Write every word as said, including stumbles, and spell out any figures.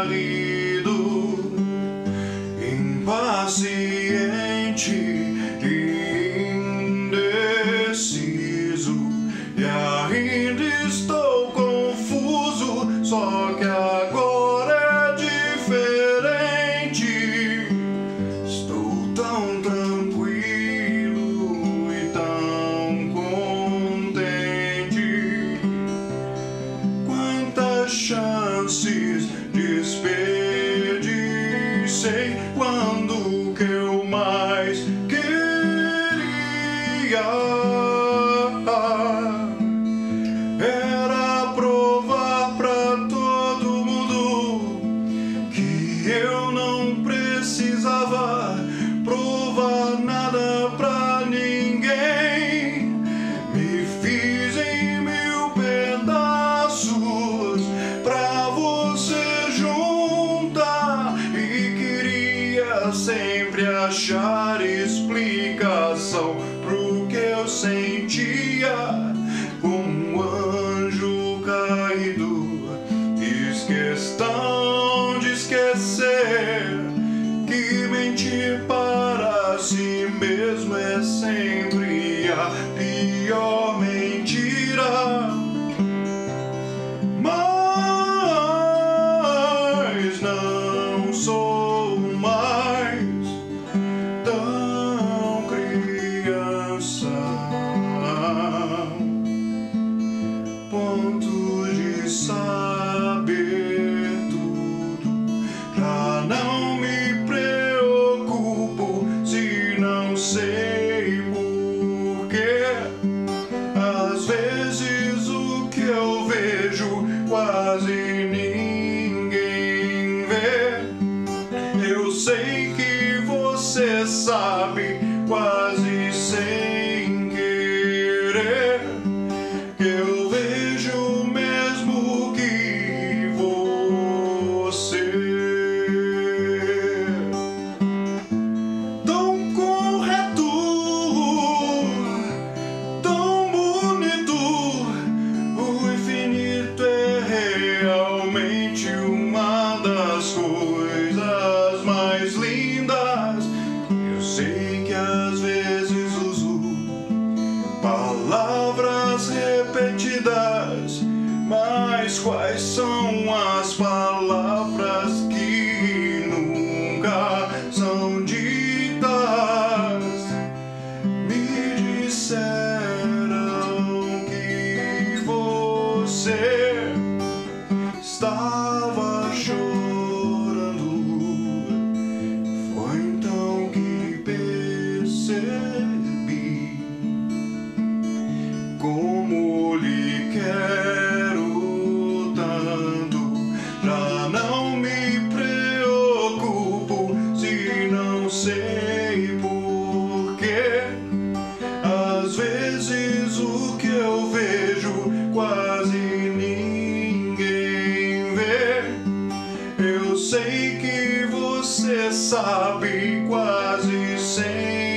varrido, impaciente e indeciso, e ainda estou confuso, só que agora é diferente. Estou tão tranquilo e tão contente. Quantas chances desperdicei quando que eu mais queria era provar pra todo mundo que eu não precisava provar nada pra ninguém. Me fiz em mil pedaços pra você juntar e queria sempre achar explicação pro que eu sentia. Como um anjo caído, fiz questão de esquecer que mentir para si mesmo é sempre a pior mentira. Mas não sou mais tão criança, ponto de saber tudo. Já não me preocupo se não sei porquê. Às vezes o que eu vejo quase ninguém vê. Eu sei que você sabe, quase sem querer, que eu vejo o mesmo que você. Tão correto, tão bonito, o infinito é realmente uma das coisas mais lindas. Eu sei que às vezes uso palavras repetidas, mas quais são as palavras que nunca são ditas? Me disseram que você estava chorando. Foi então que percebi como lhe quero tanto. Já não me preocupo se não sei porquê. Às vezes o que eu vejo quase ninguém vê. Eu sei que você sabe, quase sem